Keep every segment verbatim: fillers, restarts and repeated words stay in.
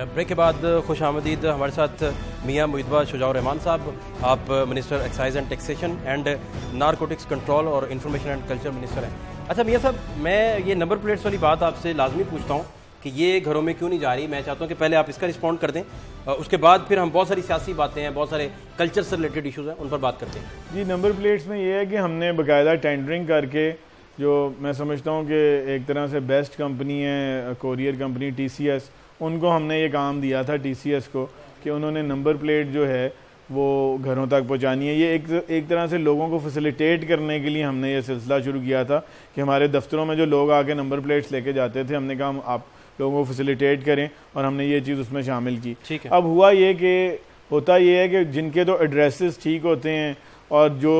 Break کے بعد خوش آمدید ہمارے ساتھ میاں مجتبا شجاع رحمان صاحب. آپ minister excise and taxation and narcotics control اور انفارمیشن اینڈ کلچر منسٹر ہیں. اچھا میاں صاحب, میں یہ نمبر پلیٹس والی بات آپ سے لازمی پوچھتا ہوں کہ یہ گھروں میں کیوں نہیں جا رہی. میں چاہتا ہوں کہ پہلے آپ اس کا رسپونڈ کر دیں, اس کے بعد پھر ہم بہت ساری سیاسی باتیں ہیں, بہت سارے کلچر سے ریلیٹڈ ایشوز ہیں, ان پر بات کرتے ہیں. جی, نمبر پلیٹس میں یہ ہے کہ ہم نے باقاعدہ ٹینڈرنگ کر کے, جو میں سمجھتا ہوں کہ ایک طرح سے بیسٹ کمپنی ہے courier company T C S, ان کو ہم نے یہ کام دیا تھا ٹی سی ایس کو کہ انہوں نے نمبر پلیٹ جو ہے وہ گھروں تک پہنچانی ہے. یہ ایک ایک طرح سے لوگوں کو فیسیلیٹیٹ کرنے کے لیے ہم نے یہ سلسلہ شروع کیا تھا کہ ہمارے دفتروں میں جو لوگ آ کے نمبر پلیٹس لے کے جاتے تھے, ہم نے کہا آپ لوگوں کو فیسیلیٹیٹ کریں, اور ہم نے یہ چیز اس میں شامل کی. اب ہوا یہ کہ ہوتا یہ ہے کہ جن کے تو ایڈریسز ٹھیک ہوتے ہیں اور جو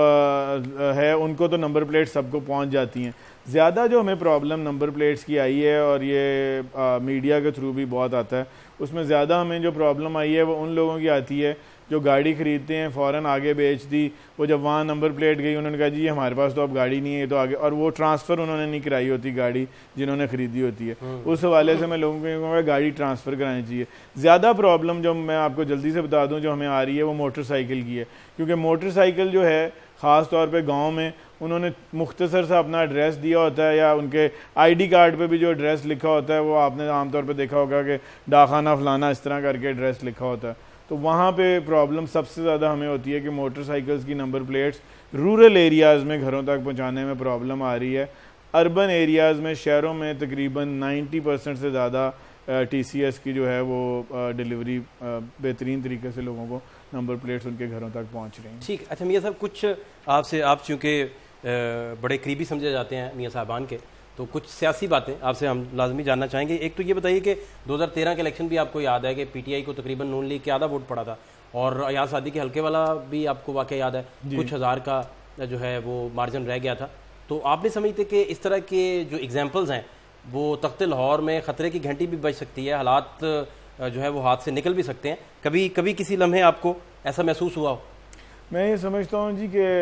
ہے ان کو تو نمبر پلیٹ سب کو پہنچ جاتی ہیں. زیادہ جو ہمیں پرابلم نمبر پلیٹس کی آئی ہے, اور یہ میڈیا کے تھرو بھی بہت آتا ہے, اس میں زیادہ ہمیں جو پرابلم آئی ہے وہ ان لوگوں کی آتی ہے جو گاڑی خریدتے ہیں, فوراً آگے بیچ دی, وہ جب وہاں نمبر پلیٹ گئی انہوں نے کہا جی ہمارے پاس تو اب گاڑی نہیں ہے, تو آگے, اور وہ ٹرانسفر انہوں نے نہیں کرائی ہوتی گاڑی جنہوں نے خریدی ہوتی ہے. اس حوالے سے میں لوگوں کو کہوں گا گاڑی ٹرانسفر کرانی چاہیے. زیادہ پرابلم جو میں آپ کو جلدی سے بتا دوں جو ہمیں آ رہی ہے وہ موٹر سائیکل کی ہے, کیونکہ موٹر سائیکل جو ہے خاص طور پہ گاؤں میں انہوں نے مختصر سا اپنا ایڈریس دیا ہوتا ہے, یا ان کے آئی ڈی کارڈ پہ بھی جو ایڈریس لکھا ہوتا ہے وہ آپ نے عام طور پہ دیکھا ہوگا کہ ڈاکخانہ فلانا اس طرح کر کے ایڈریس لکھا ہوتا ہے. تو وہاں پہ پرابلم سب سے زیادہ ہمیں ہوتی ہے کہ موٹر سائیکلز کی نمبر پلیٹس رورل ایریاز میں گھروں تک پہنچانے میں پرابلم آ رہی ہے. اربن ایریاز میں, شہروں میں تقریباً نائنٹی پرسینٹ سے زیادہ ٹی سی ایس کی جو ہے وہ ڈیلیوری بہترین طریقے سے لوگوں کو نمبر پلیٹس ان کے گھروں تک پہنچ رہی ہیں. ٹھیک. اچھا میاں صاحب, کچھ آپ سے, آپ چونکہ بڑے قریبی سمجھے جاتے ہیں میاں صاحبان کے, تو کچھ سیاسی باتیں آپ سے ہم لازمی جاننا چاہیں گے. ایک تو یہ بتائیے کہ دو ہزار تیرہ کے الیکشن بھی آپ کو یاد ہے کہ پی ٹی آئی کو تقریباً نون لیگ کے آدھا ووٹ پڑا تھا, اور ایاز صادی کے حلقے والا بھی آپ کو واقعہ یاد ہے, کچھ ہزار کا جو ہے وہ مارجن رہ گیا تھا. تو آپ نہیں سمجھتے کہ اس طرح کے جو ایگزامپلز ہیں وہ تخت لاہور میں خطرے کی گھنٹی بھی بج سکتی ہے, حالات جو ہے وہ ہاتھ سے نکل بھی سکتے ہیں؟ کبھی کبھی کسی لمحے آپ کو ایسا محسوس ہوا ہو؟ میں یہ سمجھتا ہوں جی کہ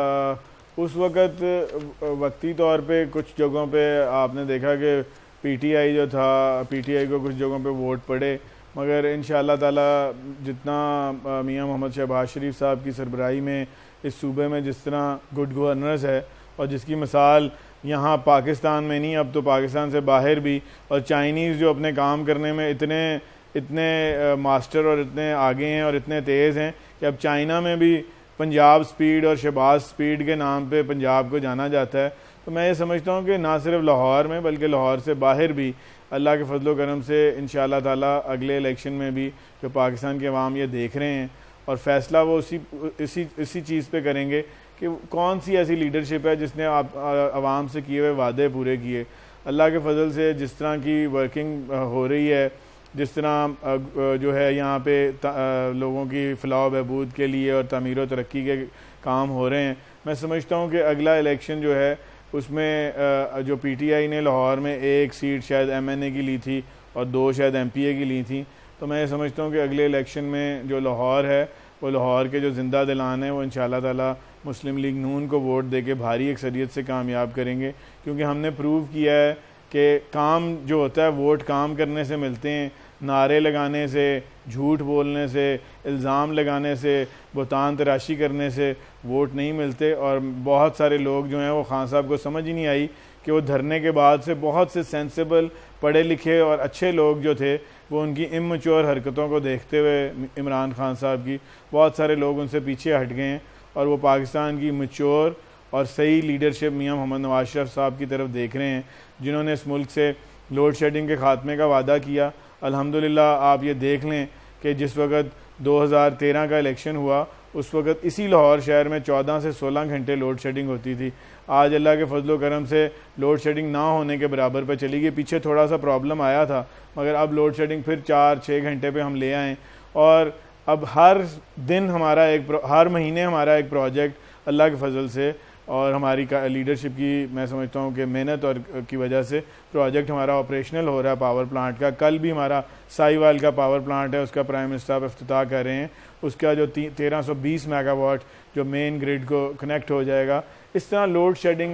اس وقت وقتی طور پہ کچھ جگہوں پہ آپ نے دیکھا کہ پی ٹی آئی جو تھا, پی ٹی آئی کو کچھ جگہوں پہ ووٹ پڑے, مگر انشاءاللہ تعالیٰ جتنا میاں محمد شہباز شریف صاحب کی سربراہی میں اس صوبے میں جس طرح گڈ گورننس ہے, اور جس کی مثال یہاں پاکستان میں نہیں اب تو پاکستان سے باہر بھی, اور چائنیز جو اپنے کام کرنے میں اتنے اتنے ماسٹر اور اتنے آگے ہیں اور اتنے تیز ہیں کہ اب چائنا میں بھی پنجاب سپیڈ اور شہباز سپیڈ کے نام پہ پنجاب کو جانا جاتا ہے. تو میں یہ سمجھتا ہوں کہ نہ صرف لاہور میں بلکہ لاہور سے باہر بھی اللہ کے فضل و کرم سے انشاءاللہ تعالیٰ اگلے الیکشن میں بھی جو پاکستان کے عوام یہ دیکھ رہے ہیں, اور فیصلہ وہ اسی اسی اسی چیز پہ کریں گے کہ کون سی ایسی لیڈرشپ ہے جس نے آپ عوام سے کیے ہوئے وعدے پورے کیے. اللہ کے فضل سے جس طرح کی ورکنگ ہو رہی ہے, جس طرح جو ہے یہاں پہ لوگوں کی فلاح و بہبود کے لیے اور تعمیر و ترقی کے کام ہو رہے ہیں, میں سمجھتا ہوں کہ اگلا الیکشن جو ہے اس میں جو پی ٹی آئی نے لاہور میں ایک سیٹ شاید ایم این اے کی لی تھی اور دو شاید ایم پی اے کی لی تھیں, تو میں یہ سمجھتا ہوں کہ اگلے الیکشن میں جو لاہور ہے وہ لاہور کے جو زندہ دلان ہیں وہ انشاءاللہ تعالیٰ مسلم لیگ نون کو ووٹ دے کے بھاری اکثریت سے کامیاب کریں گے, کیونکہ ہم نے پروو کیا ہے کہ کام جو ہوتا ہے ووٹ کام کرنے سے ملتے ہیں, نعرے لگانے سے, جھوٹ بولنے سے, الزام لگانے سے, بہتان تراشی کرنے سے ووٹ نہیں ملتے. اور بہت سارے لوگ جو ہیں وہ خان صاحب کو سمجھ ہی نہیں آئی کہ وہ دھرنے کے بعد سے بہت سے سینسیبل پڑھے لکھے اور اچھے لوگ جو تھے وہ ان کی امچور حرکتوں کو دیکھتے ہوئے عمران خان صاحب کی بہت سارے لوگ ان سے پیچھے ہٹ گئے ہیں, اور وہ پاکستان کی میچور اور صحیح لیڈرشپ میاں محمد نواز شریف صاحب کی طرف دیکھ رہے ہیں, جنہوں نے اس ملک سے لوڈ شیڈنگ کے خاتمے کا وعدہ کیا. الحمدللہ آپ یہ دیکھ لیں کہ جس وقت دو ہزار تیرہ کا الیکشن ہوا اس وقت اسی لاہور شہر میں چودہ سے سولہ گھنٹے لوڈ شیڈنگ ہوتی تھی. آج اللہ کے فضل و کرم سے لوڈ شیڈنگ نہ ہونے کے برابر پہ چلی گئی. پیچھے تھوڑا سا پرابلم آیا تھا, مگر اب لوڈ شیڈنگ پھر چار چھ گھنٹے پہ ہم لے آئیں, اور اب ہر دن ہمارا ایک ہر مہینے ہمارا ایک پروجیکٹ اللہ کے فضل سے اور ہماری لیڈرشپ کی میں سمجھتا ہوں کہ محنت اور کی وجہ سے پروجیکٹ ہمارا آپریشنل ہو رہا ہے پاور پلانٹ کا. کل بھی ہمارا سائی وال کا پاور پلانٹ ہے, اس کا پرائم منسٹر صاحب افتتاح کر رہے ہیں. اس کا جو تیرہ سو بیس میگا واٹ جو مین گریڈ کو کنیکٹ ہو جائے گا. اس طرح لوڈ شیڈنگ میں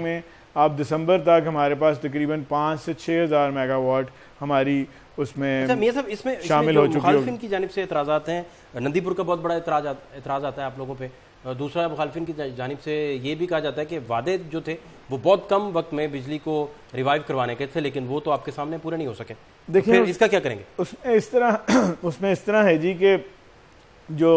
آپ دسمبر تک ہمارے پاس تقریباً پانچ سے چھ ہزار میگا واٹ ہماری اس میں شامل ہو چکی ہے. مخالفین کی جانب سے اعتراضات ہیں, نندی پور کا بہت بڑا اعتراض اعتراض آتا ہے آپ لوگوں پہ. دوسرا مخالفین کی جانب سے یہ بھی کہا جاتا ہے کہ وعدے جو تھے وہ بہت کم وقت میں بجلی کو ریوائیو کروانے کے تھے, لیکن وہ تو آپ کے سامنے پورے نہیں ہو سکے. دیکھیں اس کا کیا کریں گے؟ اس میں اس طرح اس میں اس طرح ہے جی کہ جو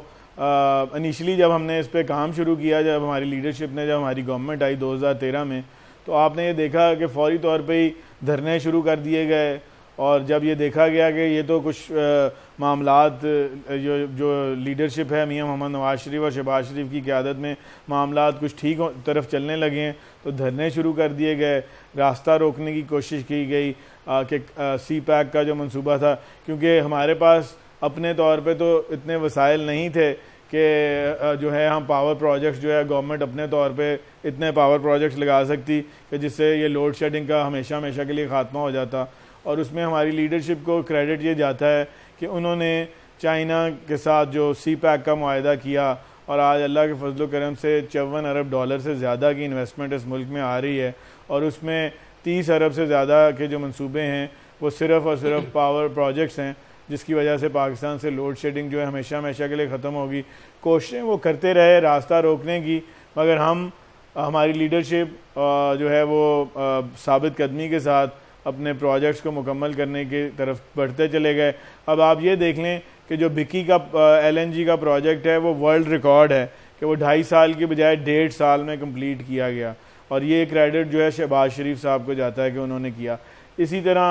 انیشلی جب ہم نے اس پہ کام شروع کیا, جب ہماری لیڈرشپ نے, جب ہماری گورنمنٹ آئی دو ہزار تیرہ میں, تو آپ نے یہ دیکھا کہ فوری طور پہ ہی دھرنے شروع کر دیے گئے. اور جب یہ دیکھا گیا کہ یہ تو کچھ معاملات جو جو لیڈرشپ ہے میاں محمد نواز شریف اور شہباز شریف کی قیادت میں معاملات کچھ ٹھیک طرف چلنے لگے ہیں, تو دھرنے شروع کر دیے گئے. راستہ روکنے کی کوشش کی گئی کہ سی پیک کا جو منصوبہ تھا, کیونکہ ہمارے پاس اپنے طور پہ تو اتنے وسائل نہیں تھے کہ جو ہے ہم پاور پروجیکٹس جو ہے گورنمنٹ اپنے طور پہ اتنے پاور پروجیکٹس لگا سکتی کہ جس سے یہ لوڈ شیڈنگ کا ہمیشہ ہمیشہ کے لیے خاتمہ ہو جاتا. اور اس میں ہماری لیڈرشپ کو کریڈٹ یہ جاتا ہے کہ انہوں نے چائنا کے ساتھ جو سی پیک کا معاہدہ کیا, اور آج اللہ کے فضل و کرم سے چون ارب ڈالر سے زیادہ کی انویسٹمنٹ اس ملک میں آ رہی ہے, اور اس میں تیس ارب سے زیادہ کے جو منصوبے ہیں وہ صرف اور صرف پاور پروجیکٹس ہیں, جس کی وجہ سے پاکستان سے لوڈ شیڈنگ جو ہے ہمیشہ ہمیشہ کے لیے ختم ہوگی. کوششیں وہ کرتے رہے راستہ روکنے کی, مگر ہم ہماری لیڈرشپ جو ہے وہ ثابت قدمی کے ساتھ اپنے پروجیکٹس کو مکمل کرنے کی طرف بڑھتے چلے گئے. اب آپ یہ دیکھ لیں کہ جو بکی کا ایل این جی کا پروجیکٹ ہے وہ ورلڈ ریکارڈ ہے کہ وہ ڈھائی سال کی بجائے ڈیڑھ سال میں کمپلیٹ کیا گیا, اور یہ کریڈٹ جو ہے شہباز شریف صاحب کو جاتا ہے کہ انہوں نے کیا. اسی طرح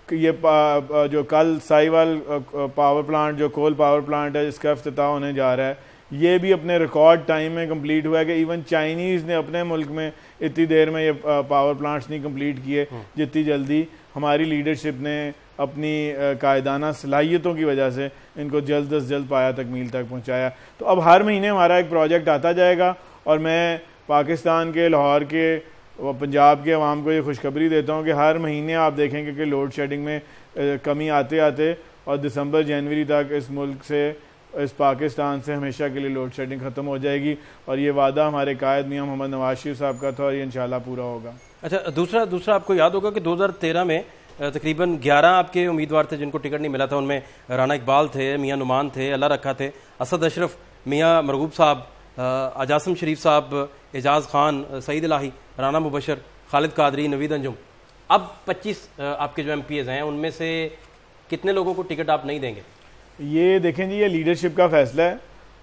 یہ جو کل سائیوال پاور پلانٹ جو کول پاور پلانٹ ہے جس کا افتتاح ہونے جا رہا ہے, یہ بھی اپنے ریکارڈ ٹائم میں کمپلیٹ ہوا ہے کہ ایون چائنیز نے اپنے ملک میں اتنی دیر میں یہ پاور پلانٹس نہیں کمپلیٹ کیے جتنی جلدی ہماری لیڈرشپ نے اپنی قائدانہ صلاحیتوں کی وجہ سے ان کو جلد از جلد پایا تکمیل تک پہنچایا. تو اب ہر مہینے ہمارا ایک پروجیکٹ آتا جائے گا, اور میں پاکستان کے, لاہور کے, پنجاب کے عوام کو یہ خوشخبری دیتا ہوں کہ ہر مہینے آپ دیکھیں گے کہ لوڈ شیڈنگ میں کمی آتے آتے اور دسمبر جنوری تک اس ملک سے, اس پاکستان سے ہمیشہ کے لیے لوڈ شیڈنگ ختم ہو جائے گی. اور یہ وعدہ ہمارے قائد میاں محمد نواز شریف صاحب کا تھا, اور یہ انشاءاللہ پورا ہوگا. اچھا, دوسرا دوسرا آپ کو یاد ہوگا کہ دو ہزار تیرہ میں تقریباً گیارہ آپ کے امیدوار تھے جن کو ٹکٹ نہیں ملا تھا. ان میں رانا اقبال تھے, میاں نعمان تھے, اللہ رکھا تھے, اسد اشرف, میاں مرغوب صاحب, اجاسم شریف صاحب, اعجاز خان, سعید الہی, رانا مبشر, خالد قادری, نوید انجم. اب پچیس آپ کے جو ایم پی ایز ہیں ان میں سے کتنے لوگوں کو ٹکٹ آپ نہیں دیں گے؟ یہ دیکھیں جی, یہ لیڈرشپ کا فیصلہ ہے,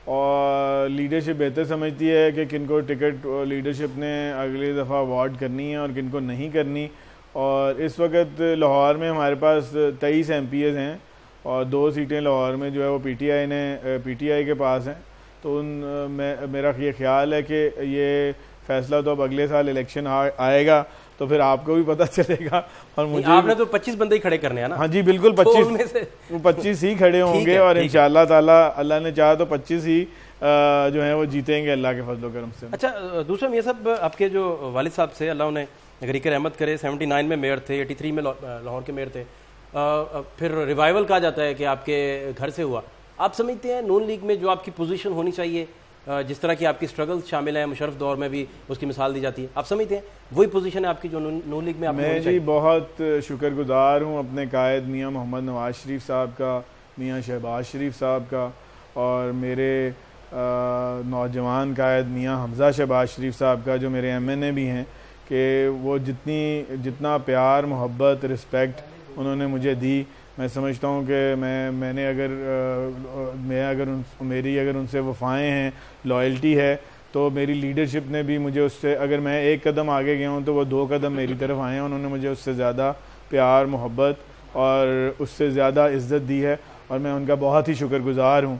اور لیڈرشپ بہتر سمجھتی ہے کہ کن کو ٹکٹ لیڈرشپ نے اگلی دفعہ اوارڈ کرنی ہے اور کن کو نہیں کرنی. اور اس وقت لاہور میں ہمارے پاس تیئیس ایم پی ایز ہیں, اور دو سیٹیں لاہور میں جو ہے وہ پی ٹی آئی نے پی ٹی آئی کے پاس ہیں. تو ان میں میرا یہ خیال ہے کہ یہ فیصلہ تو اب اگلے سال الیکشن آئے گا تو پھر آپ کو بھی پتہ چلے گا. اور مجھے آپ نے تو پچیس بندے ہی کھڑے کرنے ہیں نا؟ ہاں جی بالکل, پچیس پچیس ہی کھڑے ہوں گے, اور انشاءاللہ تعالیٰ اللہ نے چاہا تو پچیس ہی جو ہیں وہ جیتیں گے اللہ کے فضل و کرم سے. اچھا, دوسرا میاں صاحب, آپ کے جو والد صاحب سے اللہ انہیں غریق رحمت کرے, سیونٹی نائن میں میئر تھے, ایٹی تھری میں لاہور کے میئر تھے, پھر ریوائول کہا جاتا ہے کہ آپ کے گھر سے ہوا. آپ سمجھتے ہیں نون لیگ میں جو آپ کی پوزیشن ہونی چاہیے, جس طرح کی آپ کی سٹرگل شامل ہیں, مشرف دور میں بھی اس کی مثال دی جاتی ہے, آپ سمجھتے ہیں وہی پوزیشن ہے آپ کی جو نون لیگ میں آپ میں جی بہت شکر گزار ہوں اپنے قائد میاں محمد نواز شریف صاحب کا, میاں شہباز شریف صاحب کا, اور میرے نوجوان قائد میاں حمزہ شہباز شریف صاحب کا جو میرے ایم این اے بھی ہیں, کہ وہ جتنی جتنا پیار, محبت, رسپیکٹ انہوں نے مجھے دی. میں سمجھتا ہوں کہ میں میں نے اگر میں اگر ان میری اگر ان سے وفائیں ہیں, لائلٹی ہے, تو میری لیڈرشپ نے بھی مجھے اس سے, اگر میں ایک قدم آگے گیا ہوں تو وہ دو قدم میری طرف آئے ہیں. انہوں نے مجھے اس سے زیادہ پیار, محبت اور اس سے زیادہ عزت دی ہے, اور میں ان کا بہت ہی شکر گزار ہوں.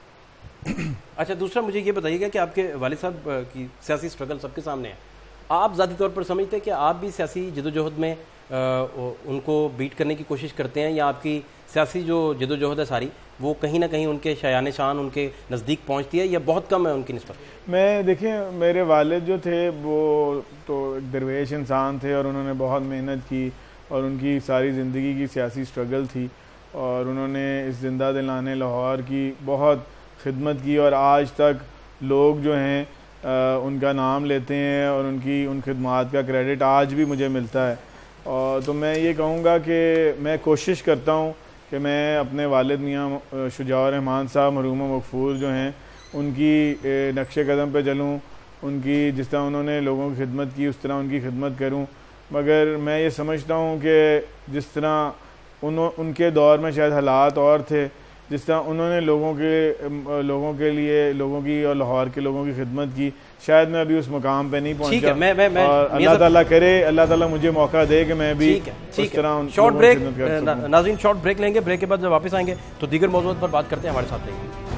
اچھا, دوسرا مجھے یہ بتائیے گا کہ آپ کے والد صاحب کی سیاسی سٹرگل سب کے سامنے ہے, آپ ذاتی طور پر سمجھتے ہیں کہ آپ بھی سیاسی جدوجہد میں ان کو بیٹ کرنے کی کوشش کرتے ہیں, یا آپ کی سیاسی جو جدوجہد ہے ساری وہ کہیں نہ کہیں ان کے شایان شان ان کے نزدیک پہنچتی ہے, یا بہت کم ہے ان کی نسبت؟ میں دیکھیں, میرے والد جو تھے وہ تو ایک درویش انسان تھے, اور انہوں نے بہت محنت کی, اور ان کی ساری زندگی کی سیاسی سٹرگل تھی, اور انہوں نے اس زندہ دلانے لاہور کی بہت خدمت کی, اور آج تک لوگ جو ہیں ان کا نام لیتے ہیں اور ان کی ان خدمات کا کریڈٹ آج بھی مجھے ملتا ہے. اور تو میں یہ کہوں گا کہ میں کوشش کرتا ہوں کہ میں اپنے والد میاں شجاع رحمان صاحب مرحوم و مغفور جو ہیں ان کی نقش قدم پہ چلوں, ان کی جس طرح انہوں نے لوگوں کی خدمت کی اس طرح ان کی خدمت کروں. مگر میں یہ سمجھتا ہوں کہ جس طرح انہوں ان کے دور میں شاید حالات اور تھے, جس طرح انہوں نے لوگوں کے لوگوں کے لیے لوگوں کی اور لاہور کے لوگوں کی خدمت کی, شاید میں ابھی اس مقام پہ نہیں پہنچا. اور اللہ تعالیٰ کرے اللہ تعالیٰ مجھے موقع دے کہ میں بھی اس طرح شارٹ بریک. ناظرین شارٹ بریک لیں گے, بریک کے بعد جب واپس آئیں گے تو دیگر موضوعات پر بات کرتے ہیں. ہمارے ساتھ رہیں گے.